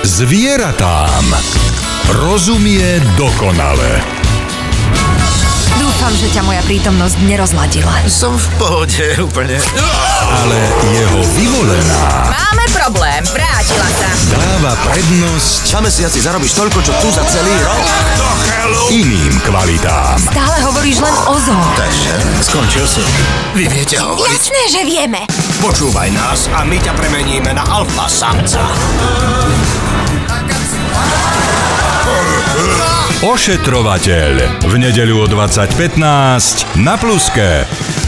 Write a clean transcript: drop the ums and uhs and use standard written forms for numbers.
Zvieratám rozumie dokonale. Dúfam, že ťa moja prítomnosť nerozladila. Som v pohode úplne. Ale jeho vyvolená Máme problém, vrátila sa. dáva prednosť Za mesiac si zarobíš toľko, čo tu za celý rok. iným kvalitám. Stále hovoríš len o zoo. Takže, skončil si. Vy viete hovoriť? Jasné, že vieme. Počúvaj nás a my ťa premeníme na alfa samca. Ošetrovateľ v nedeľu o 20:15 na Pluske.